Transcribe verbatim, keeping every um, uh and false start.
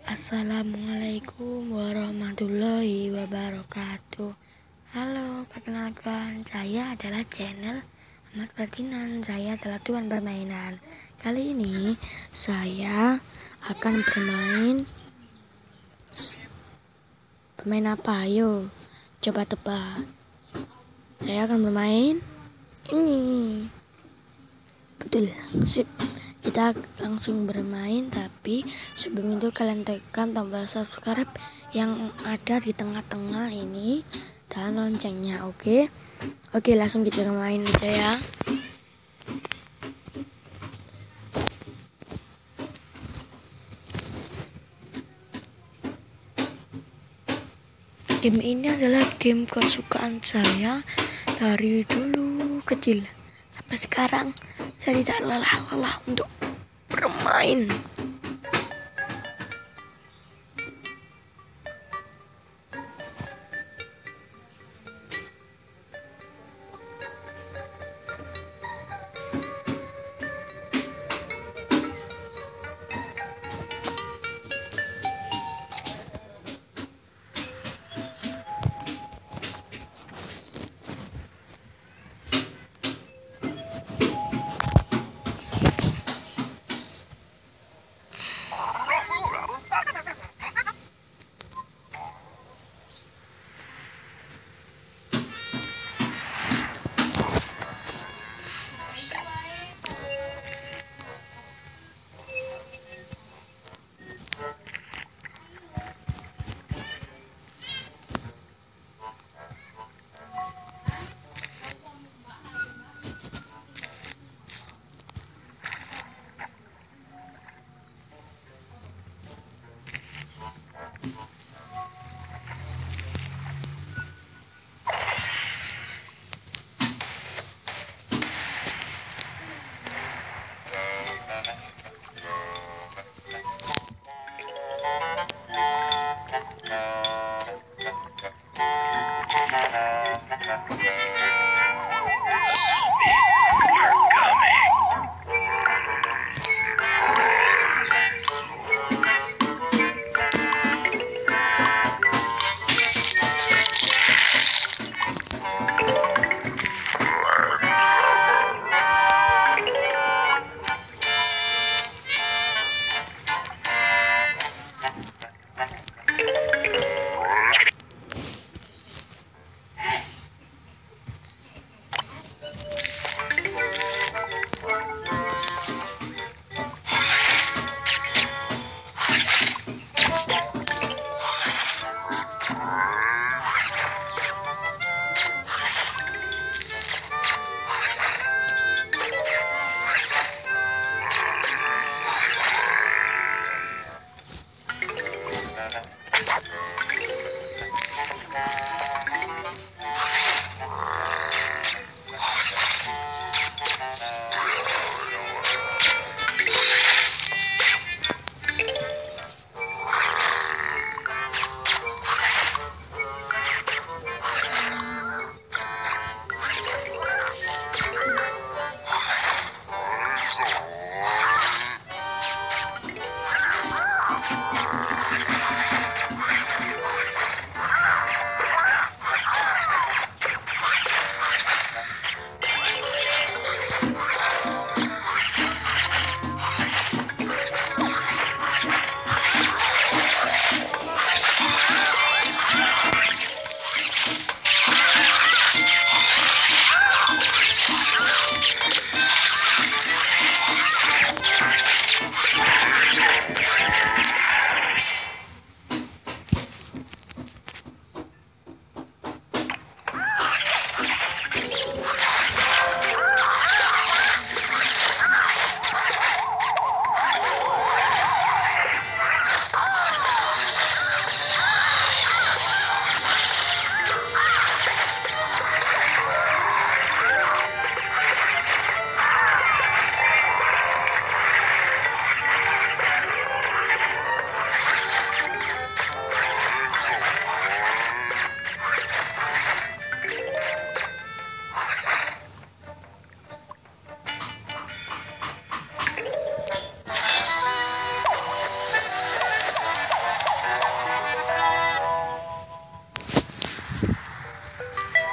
Assalamualaikum warahmatullahi wabarakatuh. Halo, perkenalkan, saya adalah channel Ahmad Ferdinand. Saya adalah tuan permainan. Kali ini saya akan bermain Bermain apa? Ayo, coba tebak. Saya akan bermain ini. Betul, sip. Kita langsung bermain, tapi sebelum itu kalian tekan tombol subscribe yang ada di tengah-tengah ini dan loncengnya. Oke, oke, langsung kita main aja ya. Game ini adalah game kesukaan saya dari dulu kecil sampai sekarang. Saya tidak lelah-lelah untuk bermain.